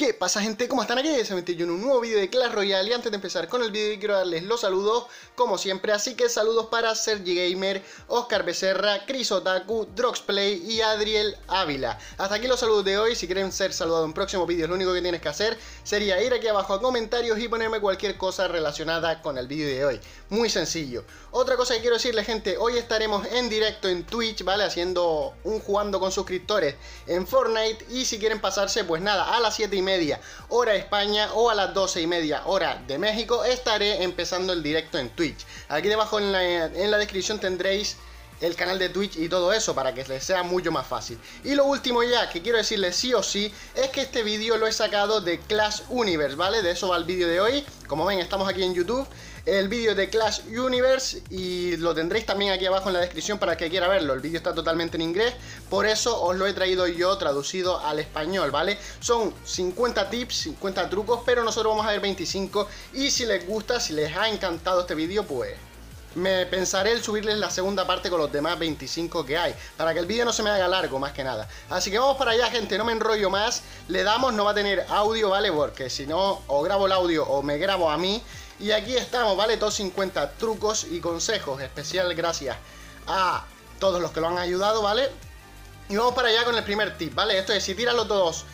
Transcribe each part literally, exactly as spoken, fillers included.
¿Qué pasa, gente? ¿Cómo están? Aquí se metió yo en un nuevo vídeo de Clash Royale. Y antes de empezar con el vídeo quiero darles los saludos como siempre. Así que saludos para Sergi Gamer, Oscar Becerra, Chris Otaku, Droxplay y Adriel Ávila. Hasta aquí los saludos de hoy. Si quieren ser saludados en próximos vídeos, lo único que tienes que hacer sería ir aquí abajo a comentarios y ponerme cualquier cosa relacionada con el vídeo de hoy. Muy sencillo. Otra cosa que quiero decirle, gente, hoy estaremos en directo en Twitch, ¿vale? Haciendo un jugando con suscriptores en Fortnite. Y si quieren pasarse, pues nada, a las siete y media hora España o a las doce y media hora de México estaré empezando el directo en Twitch. Aquí debajo en la, en la descripción tendréis el canal de Twitch y todo eso para que les sea mucho más fácil. Y lo último ya que quiero decirles sí o sí es que este vídeo lo he sacado de Clash Universe, ¿vale? De eso va el vídeo de hoy. Como ven, estamos aquí en YouTube. El vídeo de Clash Universe y lo tendréis también aquí abajo en la descripción para el que quiera verlo. El vídeo está totalmente en inglés, por eso os lo he traído yo traducido al español, ¿vale? Son cincuenta tips, cincuenta trucos, pero nosotros vamos a ver veinticinco. Y si les gusta, si les ha encantado este vídeo, pues me pensaré el subirles la segunda parte con los demás veinticinco que hay, para que el vídeo no se me haga largo, más que nada. Así que vamos para allá, gente, no me enrollo más. Le damos, no va a tener audio, ¿vale? Porque si no, o grabo el audio o me grabo a mí. Y aquí estamos, ¿vale? Todos cincuenta trucos y consejos. Especial gracias a todos los que lo han ayudado, ¿vale? Y vamos para allá con el primer tip, ¿vale? Esto es, si tiras los dos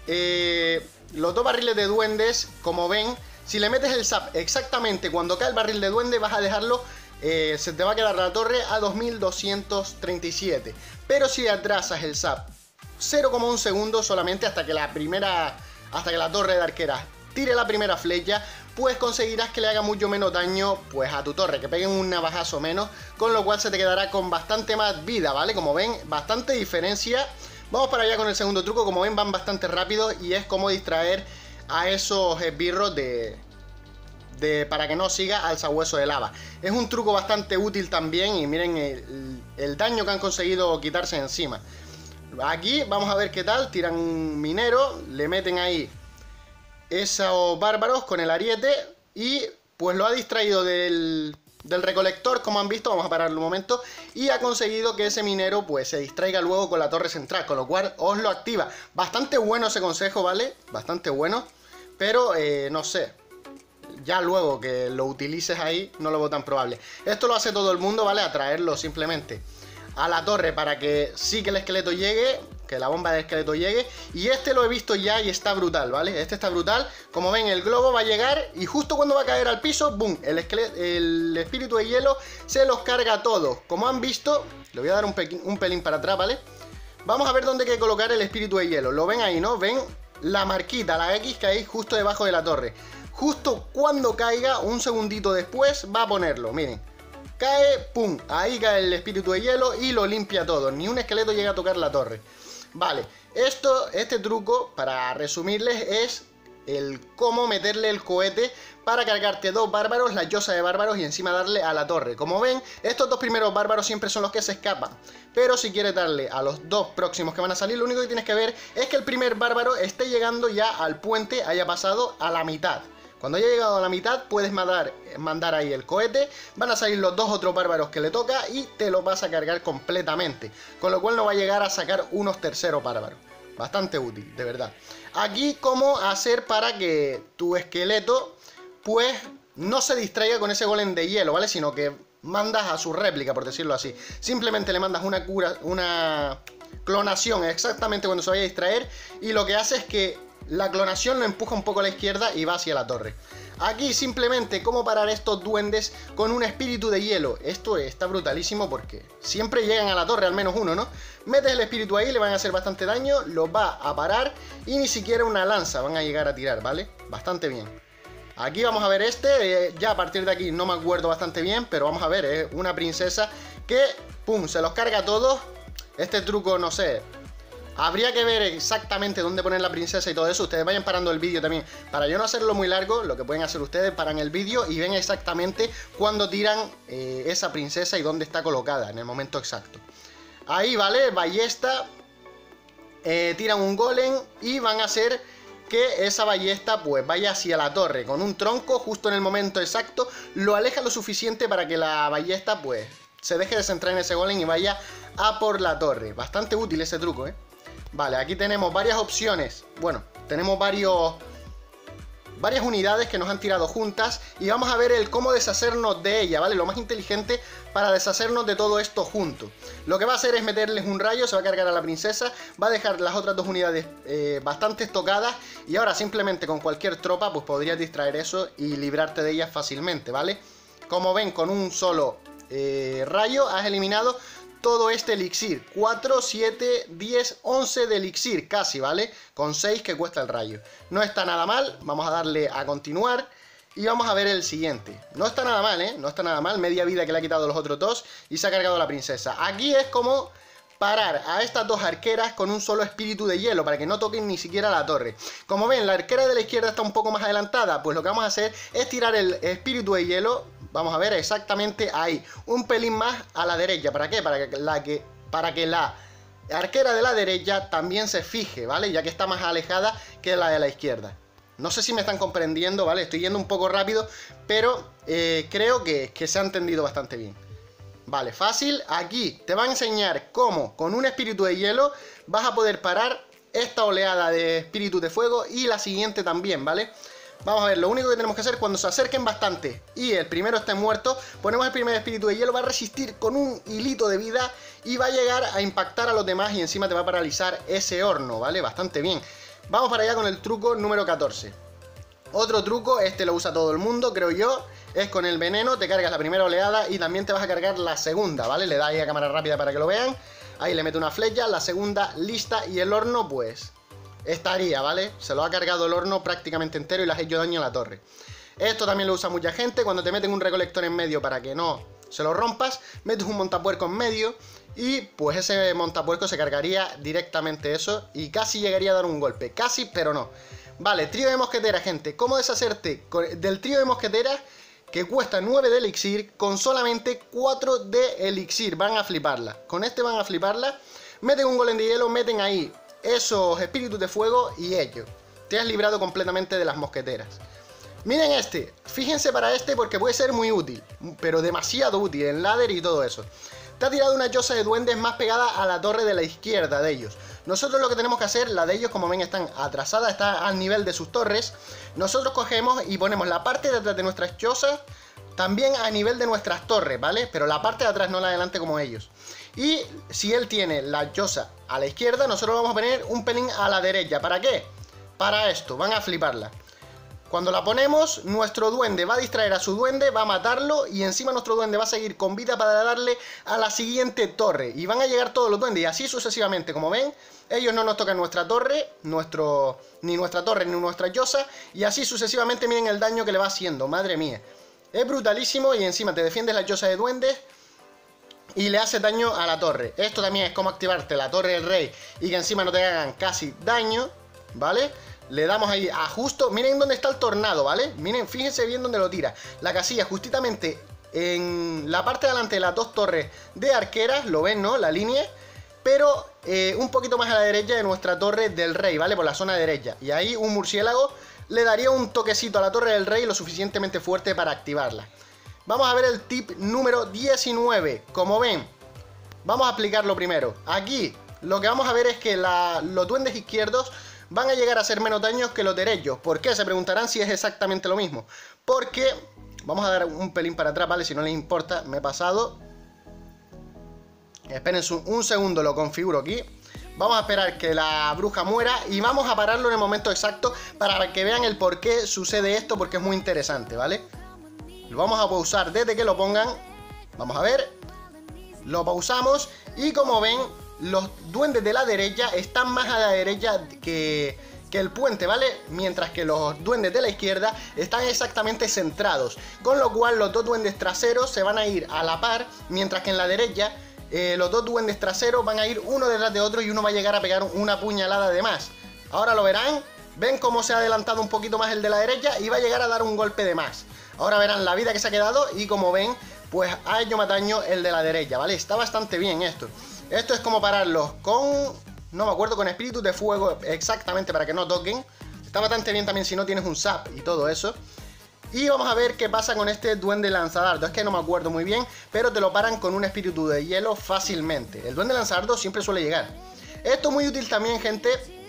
eh, Los dos barriles de duendes, como ven, si le metes el zap exactamente cuando cae el barril de duende, vas a dejarlo, eh, se te va a quedar la torre a dos mil doscientos treinta y siete. Pero si atrasas el zap cero coma uno segundos solamente hasta que la primera Hasta que la torre de arquera tire la primera flecha, pues conseguirás que le haga mucho menos daño pues a tu torre, que peguen un navajazo menos, con lo cual se te quedará con bastante más vida, ¿vale? Como ven, bastante diferencia. Vamos para allá con el segundo truco. Como ven, van bastante rápido y es como distraer a esos esbirros de... De, para que no siga al sabueso de lava. Es un truco bastante útil también y miren el, el daño que han conseguido quitarse encima. Aquí vamos a ver qué tal. Tiran un minero, le meten ahí esos bárbaros con el ariete y pues lo ha distraído del, del recolector, como han visto. Vamos a pararlo un momento. Y ha conseguido que ese minero pues se distraiga luego con la torre central, con lo cual os lo activa. Bastante bueno ese consejo, ¿vale? Bastante bueno. Pero eh, no sé, ya luego que lo utilices ahí no lo veo tan probable. Esto lo hace todo el mundo, ¿vale? Atraerlo simplemente a la torre para que sí que el esqueleto llegue, que la bomba del esqueleto llegue. Y este lo he visto ya y está brutal, ¿vale? Este está brutal. Como ven, el globo va a llegar y justo cuando va a caer al piso, ¡boom! El, el espíritu de hielo se los carga a todos. Como han visto, le voy a dar un, un pelín para atrás, ¿vale? Vamos a ver dónde hay que colocar el espíritu de hielo. Lo ven ahí, ¿no? Ven la marquita, la X que hay justo debajo de la torre. Justo cuando caiga, un segundito después, va a ponerlo, miren. Cae, pum, ahí cae el espíritu de hielo y lo limpia todo. Ni un esqueleto llega a tocar la torre. Vale, esto, este truco, para resumirles, es el cómo meterle el cohete para cargarte dos bárbaros, la llosa de bárbaros, y encima darle a la torre. Como ven, estos dos primeros bárbaros siempre son los que se escapan. Pero si quieres darle a los dos próximos que van a salir, lo único que tienes que ver es que el primer bárbaro esté llegando ya al puente, haya pasado a la mitad. Cuando haya llegado a la mitad puedes mandar, mandar ahí el cohete, van a salir los dos otros bárbaros que le toca y te lo vas a cargar completamente. Con lo cual no va a llegar a sacar unos terceros bárbaros. Bastante útil, de verdad. Aquí cómo hacer para que tu esqueleto pues no se distraiga con ese golem de hielo, ¿vale? Sino que mandas a su réplica, por decirlo así. Simplemente le mandas una cura, una clonación exactamente cuando se vaya a distraer y lo que hace es que la clonación lo empuja un poco a la izquierda y va hacia la torre. Aquí simplemente cómo parar estos duendes con un espíritu de hielo. Esto está brutalísimo porque siempre llegan a la torre, al menos uno, ¿no? Metes el espíritu ahí, le van a hacer bastante daño, los va a parar y ni siquiera una lanza van a llegar a tirar, ¿vale? Bastante bien. Aquí vamos a ver este, eh, ya a partir de aquí no me acuerdo bastante bien, pero vamos a ver, es eh, una princesa que, pum, se los carga a todos. Este truco, no sé, habría que ver exactamente dónde poner la princesa y todo eso. Ustedes vayan parando el vídeo también. Para yo no hacerlo muy largo, lo que pueden hacer ustedes, paran el vídeo y ven exactamente cuando tiran eh, esa princesa y dónde está colocada, en el momento exacto. Ahí, ¿vale? Ballesta, eh, tiran un golem y van a hacer que esa ballesta pues vaya hacia la torre con un tronco justo en el momento exacto. Lo aleja lo suficiente para que la ballesta pues se deje de centrar en ese golem y vaya a por la torre. Bastante útil ese truco, ¿eh? Vale, aquí tenemos varias opciones. Bueno, tenemos varios... varias unidades que nos han tirado juntas y vamos a ver el cómo deshacernos de ella, ¿vale? Lo más inteligente para deshacernos de todo esto junto. Lo que va a hacer es meterles un rayo, se va a cargar a la princesa, va a dejar las otras dos unidades eh, bastante tocadas y ahora simplemente con cualquier tropa pues podrías distraer eso y librarte de ellas fácilmente, ¿vale? Como ven, con un solo eh, rayo has eliminado todo este elixir, cuatro, siete, diez, once de elixir casi, ¿vale? Con seis que cuesta el rayo. No está nada mal, vamos a darle a continuar y vamos a ver el siguiente. No está nada mal, ¿eh? No está nada mal, media vida que le ha quitado los otros dos y se ha cargado a la princesa. Aquí es como parar a estas dos arqueras con un solo espíritu de hielo para que no toquen ni siquiera la torre. Como ven, la arquera de la izquierda está un poco más adelantada, pues lo que vamos a hacer es tirar el espíritu de hielo. Vamos a ver exactamente ahí, un pelín más a la derecha. ¿Para qué? Para que la, que, para que la arquera de la derecha también se fije, ¿vale? Ya que está más alejada que la de la izquierda. No sé si me están comprendiendo, ¿vale? Estoy yendo un poco rápido, pero eh, creo que, que se ha entendido bastante bien. Vale, fácil. Aquí te va a enseñar cómo con un espíritu de hielo vas a poder parar esta oleada de espíritus de fuego y la siguiente también, ¿vale? Vamos a ver, lo único que tenemos que hacer cuando se acerquen bastante y el primero esté muerto, ponemos el primer espíritu de hielo, va a resistir con un hilito de vida y va a llegar a impactar a los demás y encima te va a paralizar ese horno, ¿vale? Bastante bien. Vamos para allá con el truco número catorce. Otro truco, este lo usa todo el mundo, creo yo, es con el veneno, te cargas la primera oleada y también te vas a cargar la segunda, ¿vale? Le da ahí a cámara rápida para que lo vean, ahí le mete una flecha, la segunda lista y el horno pues... estaría, ¿vale? Se lo ha cargado el horno prácticamente entero y le has hecho daño a la torre. Esto también lo usa mucha gente. Cuando te meten un recolector en medio para que no se lo rompas, metes un montapuerco en medio y pues ese montapuerco se cargaría directamente eso y casi llegaría a dar un golpe. Casi, pero no. Vale, trío de mosqueteras, gente. ¿Cómo deshacerte del trío de mosqueteras que cuesta nueve de elixir con solamente cuatro de elixir? Van a fliparla. Con este van a fliparla. Meten un golem de hielo, meten ahí esos espíritus de fuego y ello. Te has librado completamente de las mosqueteras. Miren este, fíjense para este porque puede ser muy útil, pero demasiado útil en ladder y todo eso. Te ha tirado una choza de duendes más pegada a la torre de la izquierda de ellos. Nosotros lo que tenemos que hacer, la de ellos como ven están atrasada, está al nivel de sus torres. Nosotros cogemos y ponemos la parte de atrás de nuestras chozas también a nivel de nuestras torres, ¿vale? Pero la parte de atrás no la adelante como ellos. Y si él tiene la choza a la izquierda, nosotros vamos a poner un pelín a la derecha. ¿Para qué? Para esto, van a fliparla. Cuando la ponemos, nuestro duende va a distraer a su duende, va a matarlo y encima nuestro duende va a seguir con vida para darle a la siguiente torre. Y van a llegar todos los duendes y así sucesivamente. Como ven, ellos no nos tocan nuestra torre, nuestro, ni nuestra torre ni nuestra choza. Y así sucesivamente, miren el daño que le va haciendo, madre mía. Es brutalísimo y encima te defiendes la choza de duendes y le hace daño a la torre. Esto también es como activarte la torre del rey y que encima no te hagan casi daño, ¿vale? Le damos ahí a justo, miren dónde está el tornado, ¿vale? Miren, fíjense bien dónde lo tira. La casilla justamente en la parte de delante de las dos torres de arqueras, lo ven, ¿no? La línea, pero eh, un poquito más a la derecha de nuestra torre del rey, ¿vale? Por la zona derecha. Y ahí un murciélago le daría un toquecito a la torre del rey lo suficientemente fuerte para activarla. Vamos a ver el tip número diecinueve. Como ven, vamos a aplicarlo primero. Aquí lo que vamos a ver es que la, los duendes izquierdos van a llegar a hacer menos daños que los derechos. ¿Por qué? Se preguntarán si es exactamente lo mismo. Porque, vamos a dar un pelín para atrás, ¿vale? Si no les importa, me he pasado. Esperen un segundo, lo configuro aquí. Vamos a esperar que la bruja muera y vamos a pararlo en el momento exacto para que vean el por qué sucede esto, porque es muy interesante, ¿vale? Lo vamos a pausar desde que lo pongan. Vamos a ver. Lo pausamos y como ven, los duendes de la derecha están más a la derecha que, que el puente, ¿vale? Mientras que los duendes de la izquierda están exactamente centrados. Con lo cual los dos duendes traseros se van a ir a la par, mientras que en la derecha eh, los dos duendes traseros van a ir uno detrás de otro y uno va a llegar a pegar una puñalada de más. Ahora lo verán. Ven cómo se ha adelantado un poquito más el de la derecha y va a llegar a dar un golpe de más. Ahora verán la vida que se ha quedado y como ven, pues ha hecho más daño el de la derecha, ¿vale? Está bastante bien esto. Esto es como pararlos con... no me acuerdo, con espíritus de fuego exactamente para que no toquen. Está bastante bien también si no tienes un zap y todo eso. Y vamos a ver qué pasa con este duende lanzadardo. Es que no me acuerdo muy bien, pero te lo paran con un espíritu de hielo fácilmente. El duende lanzadardo siempre suele llegar. Esto es muy útil también, gente,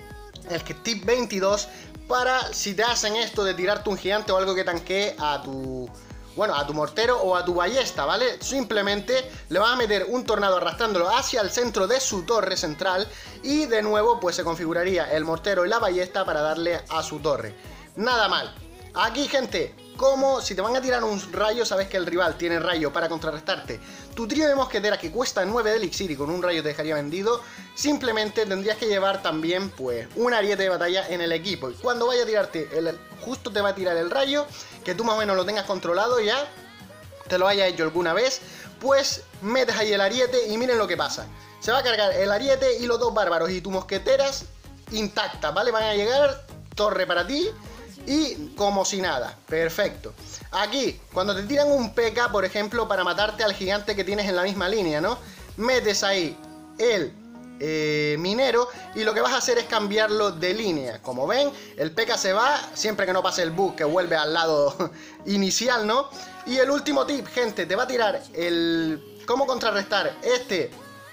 el tip veintidós, para si te hacen esto de tirarte un gigante o algo que tanquee a tu... bueno, a tu mortero o a tu ballesta, ¿vale? Simplemente le vas a meter un tornado arrastrándolo hacia el centro de su torre central y de nuevo pues se configuraría el mortero y la ballesta para darle a su torre. Nada mal. Aquí, gente, como si te van a tirar un rayo, sabes que el rival tiene rayo para contrarrestarte tu trío de mosqueteras que cuesta nueve de elixir y con un rayo te dejaría vendido, simplemente tendrías que llevar también pues un ariete de batalla en el equipo. Y cuando vaya a tirarte, el, justo te va a tirar el rayo, que tú más o menos lo tengas controlado ya, te lo hayas hecho alguna vez, pues metes ahí el ariete y miren lo que pasa. Se va a cargar el ariete y los dos bárbaros y tus mosqueteras intactas, ¿vale? Van a llegar, torre para ti y como si nada. Perfecto. Aquí, cuando te tiran un P K, por ejemplo, para matarte al gigante que tienes en la misma línea, ¿no? Metes ahí el eh, minero y lo que vas a hacer es cambiarlo de línea. Como ven, el P K se va, siempre que no pase el bug que vuelve al lado inicial, ¿no? Y el último tip, gente, te va a tirar el... cómo contrarrestar este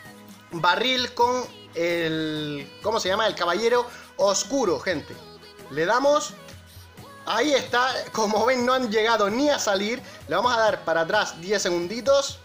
barril con el... ¿cómo se llama? El caballero oscuro, gente. Le damos... ahí está, como ven no han llegado ni a salir. Le vamos a dar para atrás diez segunditos.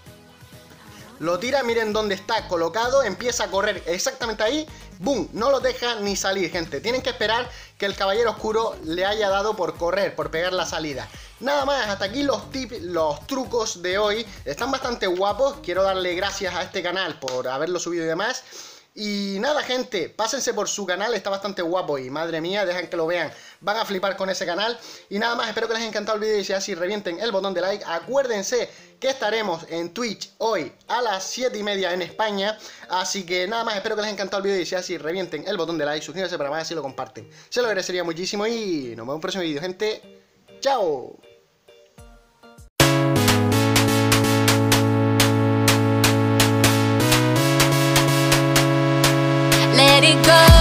Lo tira, miren dónde está colocado. Empieza a correr exactamente ahí. ¡Boom! No lo deja ni salir, gente. Tienen que esperar que el caballero oscuro le haya dado por correr, por pegar la salida. Nada más, hasta aquí los tips, los trucos de hoy. Están bastante guapos. Quiero darle gracias a este canal por haberlo subido y demás. Y nada, gente, pásense por su canal, está bastante guapo y madre mía, dejan que lo vean, van a flipar con ese canal. Y nada más, espero que les haya encantado el vídeo y si es así, revienten el botón de like. Acuérdense que estaremos en Twitch hoy a las siete y media en España. Así que nada más, espero que les haya encantado el vídeo y si es así, revienten el botón de like, suscríbanse para más y lo comparten. Se lo agradecería muchísimo y nos vemos en un próximo vídeo, gente. ¡Chao! Let it go.